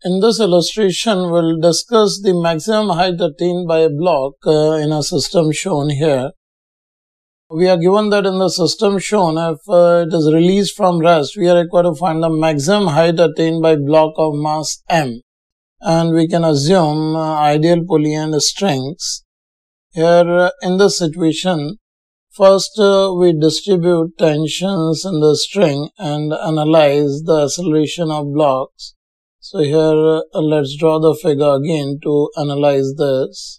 In this illustration, we'll discuss the maximum height attained by a block in a system shown here. We are given that in the system shown, if it is released from rest, we are required to find the maximum height attained by block of mass m. And we can assume ideal pulley and strings. Here in this situation, first we distribute tensions in the string and analyze the acceleration of blocks. So here let's draw the figure again to analyze this.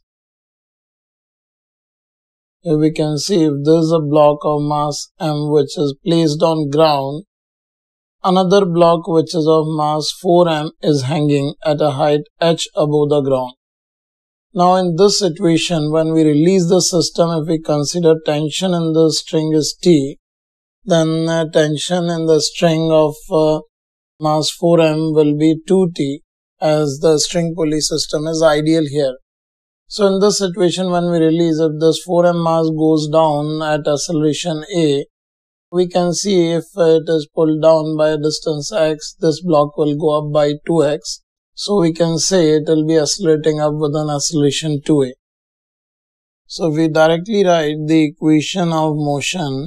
Here we can see if there is a block of mass m which is placed on ground, another block which is of mass 4m is hanging at a height h above the ground. Now in this situation, when we release the system, if we consider tension in the string is T, then tension in the string of mass 4m will be 2T, as the string pulley system is ideal here. So in this situation, when we release, if this 4m mass goes down at acceleration A, we can see if it is pulled down by a distance x, this block will go up by 2x. So we can say it will be accelerating up with an acceleration 2a. So we directly write the equation of motion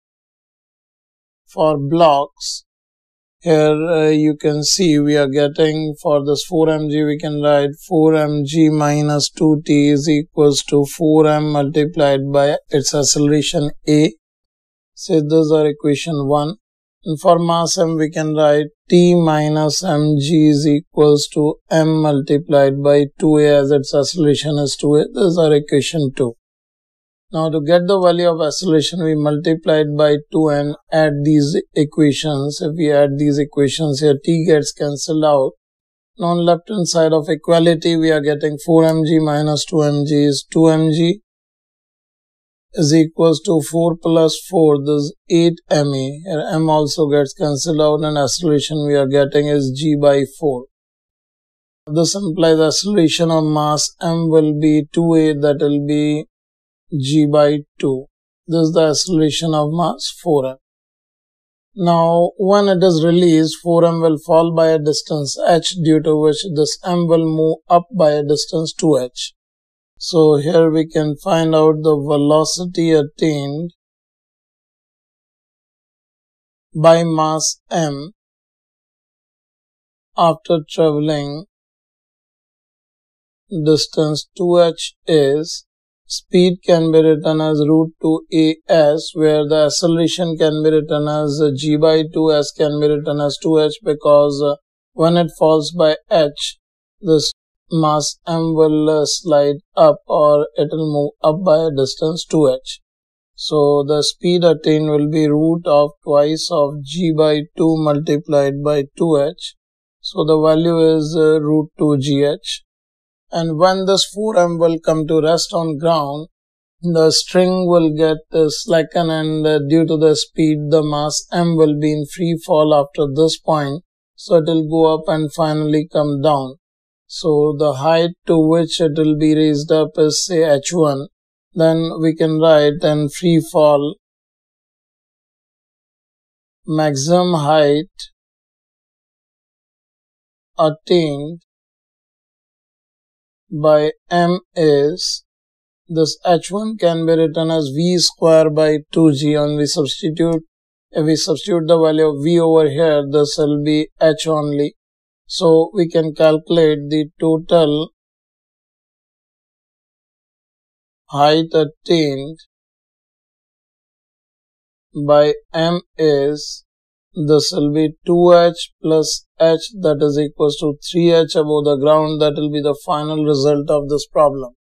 for blocks. Here you can see we are getting for this 4mg, we can write 4mg minus 2t is equals to 4m multiplied by its acceleration a. So this is our equation 1. And for mass m, we can write T minus mg is equals to m multiplied by 2a, as its acceleration is 2a. This is our equation 2. Now to get the value of acceleration, we multiply it by 2 and add these equations. If we add these equations here, t gets cancelled out. Now on left hand side of equality, we are getting 4mg minus 2mg is 2mg. Is equals to 4 plus 4, this is 8me. Here m also gets cancelled out and acceleration we are getting is g by 4. This implies acceleration of mass m will be 2a, that will be g by 2. This is the acceleration of mass 4m. Now when it is released, 4m will fall by a distance h, due to which this m will move up by a distance 2h. So here we can find out the velocity attained by mass m after traveling distance 2h is, speed can be written as root 2 as, where the acceleration can be written as g by 2, s can be written as 2h, because when it falls by h, this mass m will slide up, or it will move up by a distance 2h. So the speed attained will be root of twice of g by 2 multiplied by 2h. So the value is root 2gh. And when this 4m will come to rest on ground, the string will get slackened, and due to the speed, the mass m will be in free fall after this point. So it will go up and finally come down. So the height to which it will be raised up is say h1. Then we can write in free fall maximum height attained by m is, this h1 can be written as v square by 2g, and if we substitute the value of v over here, this will be h only. So we can calculate the total height attained by m is, this will be 2h plus h, that is equals to 3h above the ground. That will be the final result of this problem.